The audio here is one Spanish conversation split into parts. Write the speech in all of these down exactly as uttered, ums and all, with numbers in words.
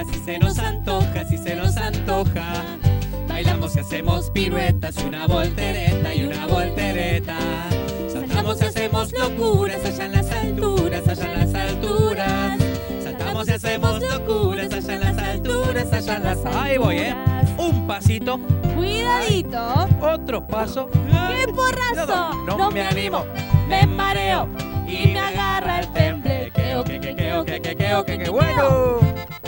si se nos antoja, si se nos antoja. Bailamos y hacemos piruetas y una voltereta y una voltereta. Saltamos y hacemos locuras allá en las alturas, allá en las alturas. Saltamos y hacemos locuras allá en las alturas, allá en las alturas. Ahí voy, ¿eh? Un pasito. Cuidadito. Otro paso. ¡Qué porrazo! No, No me me animo, me mareo y me agarra el temble. Que, que, que, que, que, que, que, que, que, bueno.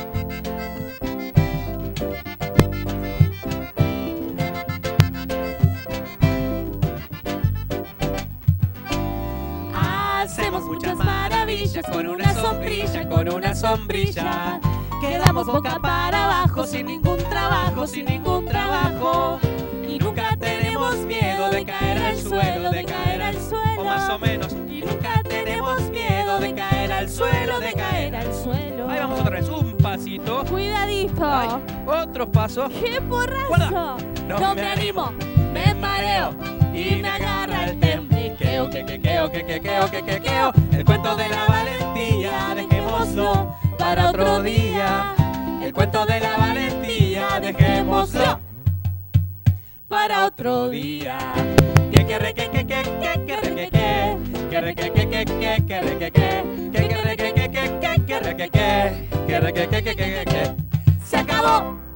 Hacemos muchas maravillas con una sombrilla, con una sombrilla. Quedamos boca para abajo sin ningún trabajo, sin ningún trabajo. Y nunca tenemos miedo de caer al suelo, de caer al suelo. O más o menos. Y nunca tenemos miedo de caer al suelo, de caer al suelo. Ahí vamos otra vez, un pasito. Cuidadito. Ay, otro paso. ¡Qué porrazo! Guarda. No, me animo, me mareo y me agarra el temble. Queo, que, que, queo, que, que, queo, que, que, queo. El cuento de la valentía, dejémoslo para otro día. El cuento de la valentía, dejémoslo para otro día. Que, que, re, que, que, que, que, que, re, que, que. Que, re, que, que, que, que, que, re, que, que. Que, que, re, que, que, que, que, re, que, que. Que, re, que, que, que, que, que. Se acabó.